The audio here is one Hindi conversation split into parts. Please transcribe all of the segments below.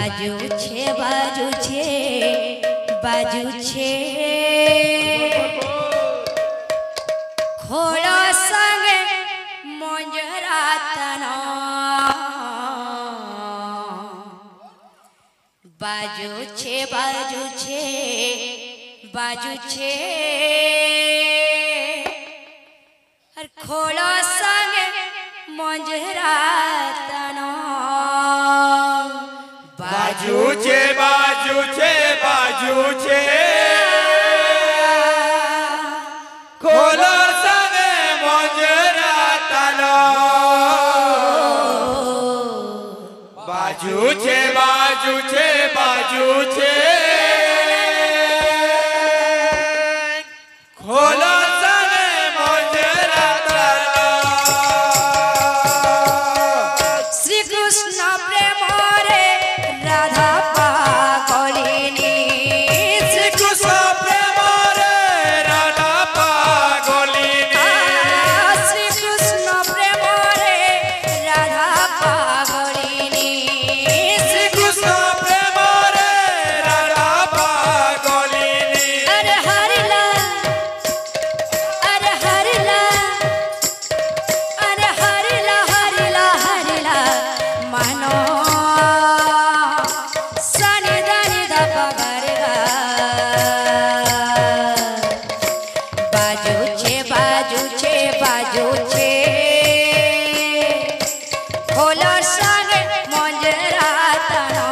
बाजू छे बाजू छे बाजू छे खोड़ा संगे मोजरातना बाजू छे बाजू छे बाजू छे हर खोड़ा संगे मोजरातना बाजू छे बाजू छे बाजू छे खोलो संगे मोजरातना बाजू छे बाजू छे बाजू छे खोलो संगे मोजरातना श्री कृष्ण प्रेम रे राधा पागलिनी श्री कृष्ण प्रेम रे राधा पागलिनी श्री कृष्ण प्रेम रे राधा पागलिनी श्री कृष्ण प्रेम रे राधा पागलिनी अरे हरिला अरे हरिला अरे हरिला हरिला हरिला मानो सनि धनि धप गरगा बाजू छे बाजू छे बाजू छे खोलो संगे मोजरातना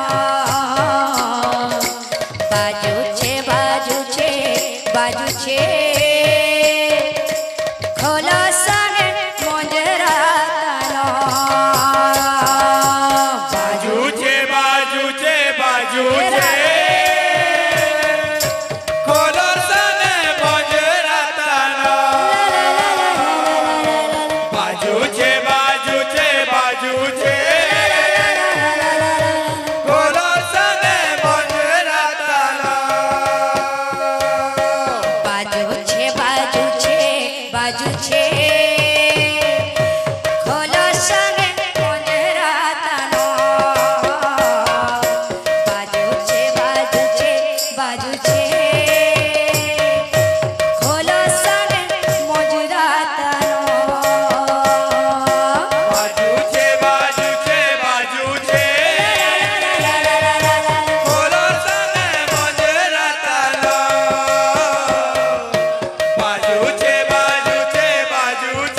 बाजू छे बाजू छे बाजू छे खोलो संगे मोजरातना बाजू छे बाजू छे बाजू छे खोलो संगे मोजरातना बाजू छे बाजू छे बाजू छे खोलो संगे मोजरातना बाजू छे बाजू छे बाजू छे खोलो संगे मोजरातना बाजू छे बाजू छे बाजू छे खोलो संगे मोजरातना बाजू छे बाजू छे बाजू छे खोलो संगे मोजरातना बाजू छे बाजू छे बाजू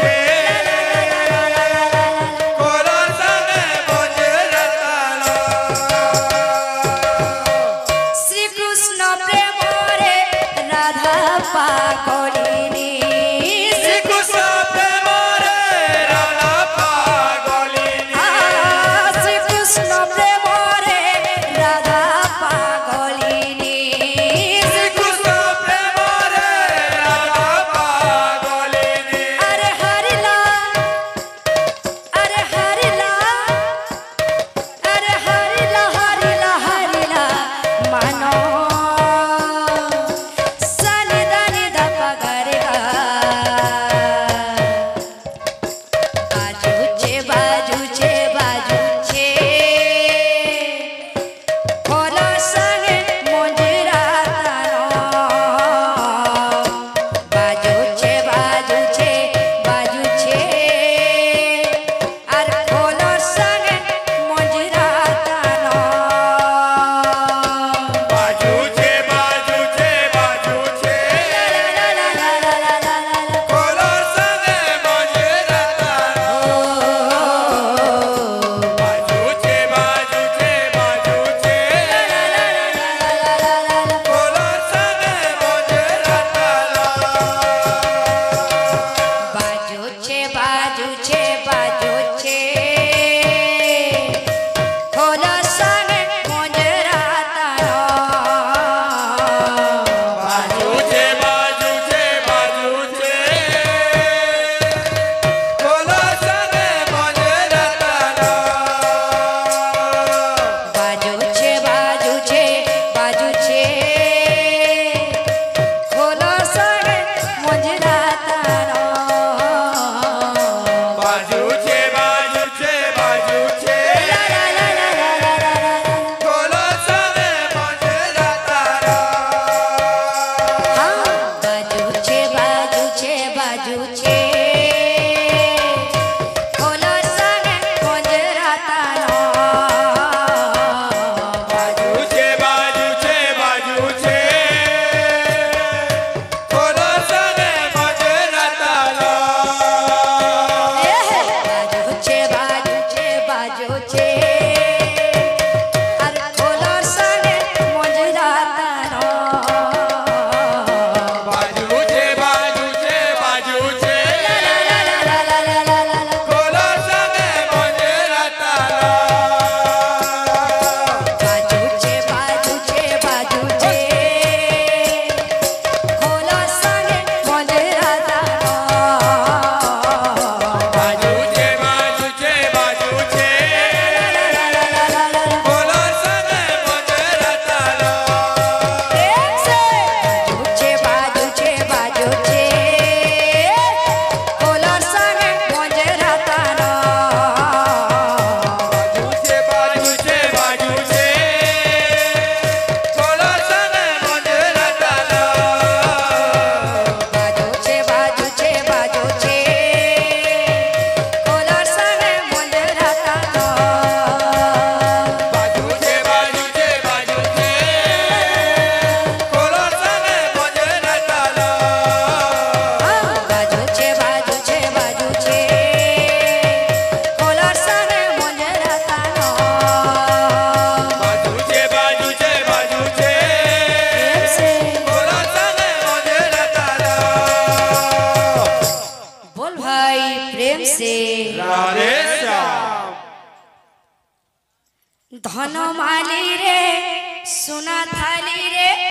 बाजू छे खोलर संगे मोजरा तानो बाजू छे बाजू छे बाजू छे खोलर संगे मोजरा तानो बाजू छे बाजू छे बाजू छे अरे खोलर संगे मोजरा तानो बाजू छे बाजू छे बाजू छे ला ला ला ला ला ला ला ला ला खोलर संगे मोजरा तानो बाजू छे बाजू छे बाजू छे खोलर संगे मोजरा तानो बाजू छे बाजू छे बाजू छे खोलर संगे मोजरा तानो बाजू छे बाजू छे खोलर संगे मोजरा तानो बाजू छे बाजू छे बाजू छे खोलर संगे मोजरा तानो बाजू छे बाजू छे बाजू छे खोलर संगे मोजरा तानो बाजू छे बाजू छे बाजू छे खोलर संगे मोजरा तानो बाजू छे बाजू छे बाजू छे खोलर संगे मोजरा तानो बाजू छे बाजू छे बाजू छे खोलर संगे मोजरा तानो बोल भाई प्रेम से राधे श्याम धन माली रे सुना थाली रे